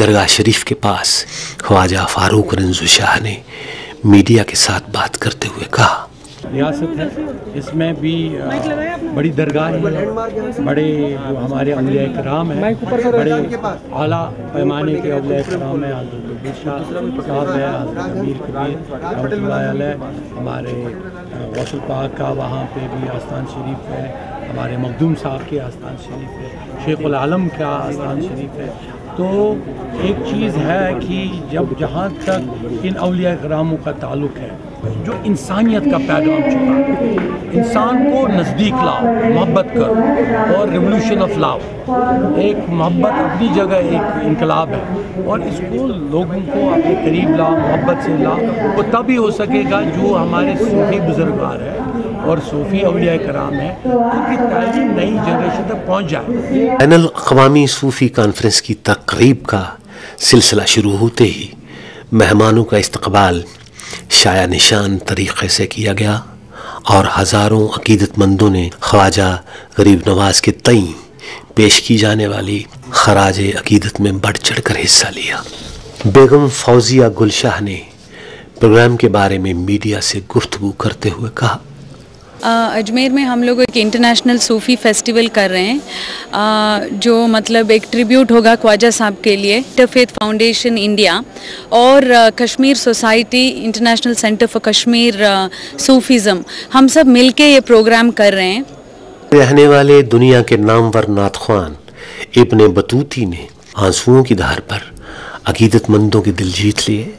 दरगाह शरीफ के पास ख्वाजा फारूक रंजू शाह ने मीडिया के साथ बात करते हुए कहा, रियासत है, इसमें भी बड़ी दरगाह है, बड़े जो हमारे औलिया कराम हैं, बड़े आला पैमाने के औलिया कराम हैं। हज़रत शाह साहब है, हज़रत अमीर कबीर रहमतुल्लाह अलैह, हमारे गौसल पाक का वहाँ पे भी आस्थान शरीफ है, हमारे मखदूम साहब के आस्थान शरीफ है, शेखुल आलम का आस्थान शरीफ है। तो एक चीज़ है कि जब जहाँ तक इन औलिया करामों का ताल्लुक़ है, जो इंसानियत का पैगाम छुपा, इंसान को नज़दीक लाओ, मोहब्बत करो, और रिवोल्यूशन ऑफ लव, एक मोहब्बत अपनी जगह एक इनकलाब है, और इसको लोगों को अपने करीब लाओ, मोहब्बत से लाओ। वो तभी हो सकेगा जो हमारे सूफी बुजुर्गार हैं और सूफी औलिया कराम है, उनकी तालीम नई जनरेशन तक पहुँच जाए। बैनुल अक़वामी सूफ़ी कॉन्फ्रेंस की तक़रीब का सिलसिला शुरू होते ही मेहमानों का इस्तक़बाल शाया निशान तरीक़े से किया गया और हज़ारों अक़ीदतमंदों ने ख्वाजा गरीब नवाज के तई पेश की जाने वाली खराज अक़ीदत में बढ़ चढ़ कर हिस्सा लिया। बेगम फौजिया गुलशाह ने प्रोग्राम के बारे में मीडिया से गुफ्तगू करते हुए कहा, अजमेर में हम लोग एक इंटरनेशनल सूफ़ी फेस्टिवल कर रहे हैं, जो मतलब एक ट्रिब्यूट होगा ख्वाजा साहब के लिए। इंटरफेथ फाउंडेशन इंडिया और Kashmir society international centre for Kashmir Sufism, हम सब मिलके ये प्रोग्राम कर रहे हैं। रहने वाले दुनिया के नामवर नातख्वान इब्ने बतूती ने आंसुओं की धार पर अक़ीदतमंदों के दिल जीत लिए।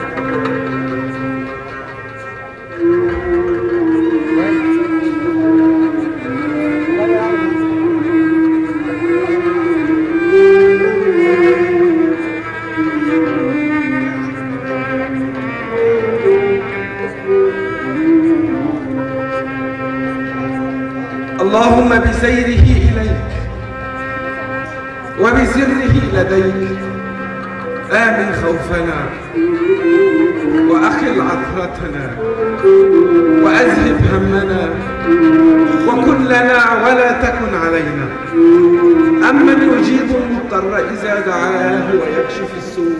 अल्लाहुम्मा बिसैरिही इलैक व बिसिर्रिही लदैक आमिन खौफना व अखिल अथरतना व अज़हिब हम्मना व कुन लना व ला तकुन अलैना अम्मन युजीबु मुत्तर्र इज़ा दआह व यक्शिफु अस्सूअ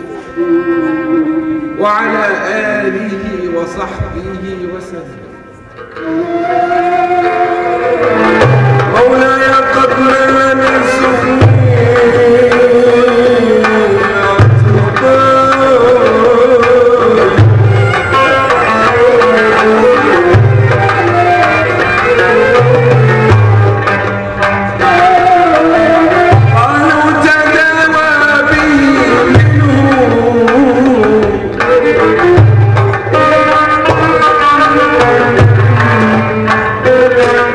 व अला आलिहि व सहबिहि व सल्लम। مولاي قبل من سخوني قالوا تداوى به منه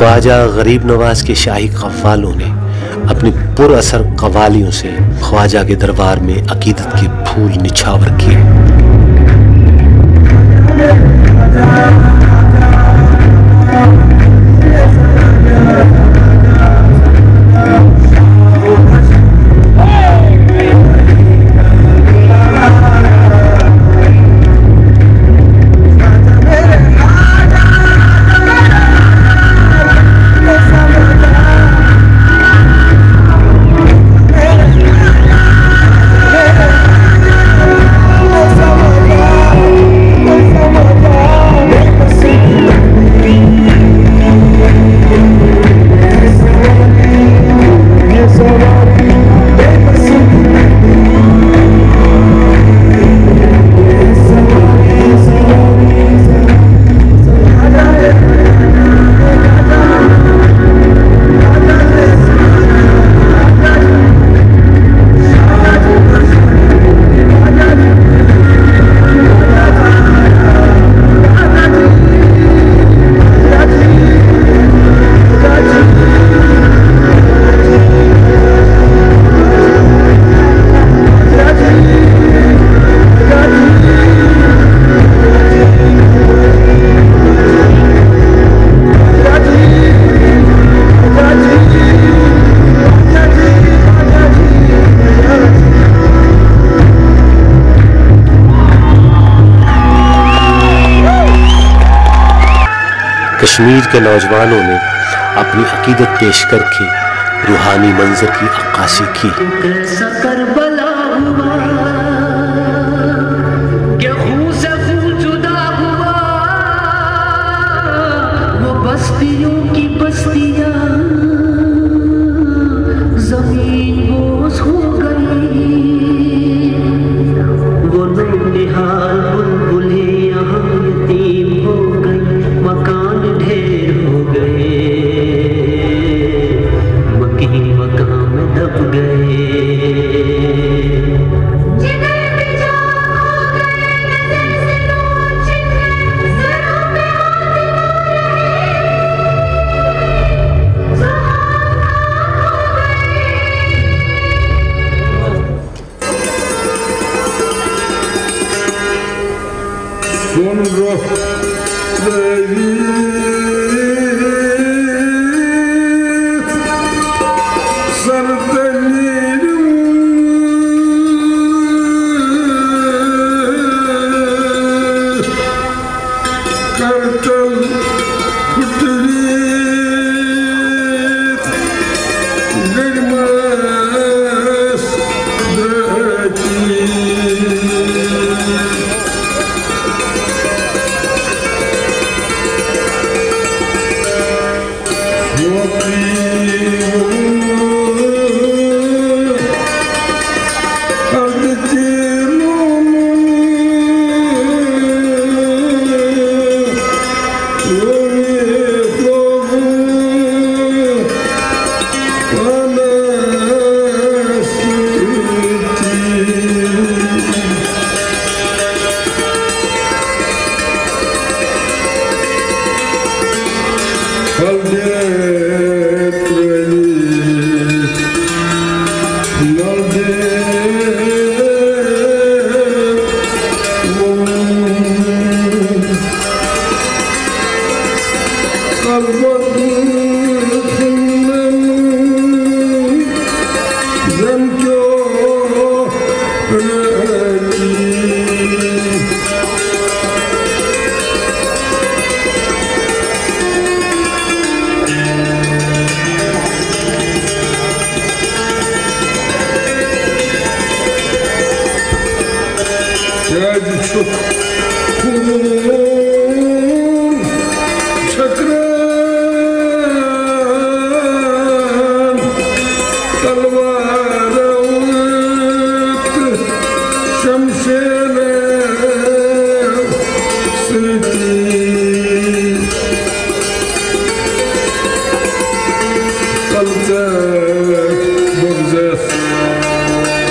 ख्वाजा गरीब नवाज के शाही कव्वालों ने अपनी पुरअसर कव्वालियों से ख्वाजा के दरबार में अकीदत के फूल निछावर किए। कश्मीर के नौजवानों ने अपनी अकीदत पेश करके रूहानी मंजर की अक्कासी की। बस्तियों की बस्तियां जमीन बोझ हो गई, वो नौनिहाल बुलबुलें यहाँ यतीम हो गई, मकान ढेर हो गए, मकी मकान में दब गए।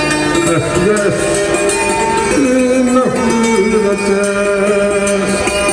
Yes,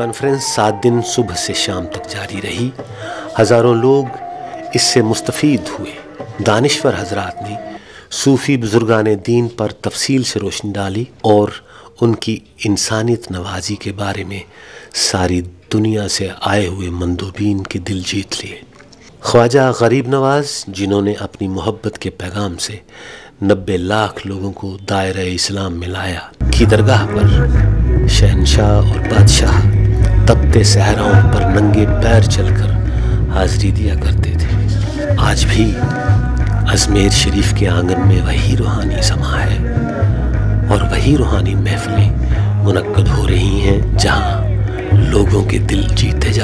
कॉन्फ्रेंस 7 दिन सुबह से शाम तक जारी रही। हज़ारों लोग इससे मुस्तफ़ीद हुए। दानिश्वर हजरात ने सूफ़ी बुज़ुर्गान दीन पर तफसील से रोशनी डाली और उनकी इंसानियत नवाजी के बारे में सारी दुनिया से आए हुए मंदोबीन के दिल जीत लिए। ख्वाजा गरीब नवाज, जिन्होंने अपनी मोहब्बत के पैगाम से 90 लाख लोगों को दायरे इस्लाम में लाया, की दरगाह पर शहनशाह और बादशाह तपते सहराओं पर नंगे पैर चलकर हाज़री दिया करते थे। आज भी अजमेर शरीफ के आंगन में वही रूहानी समा है और वही रूहानी महफिलें मुनक्कद हो रही हैं, जहाँ लोगों के दिल जीते जा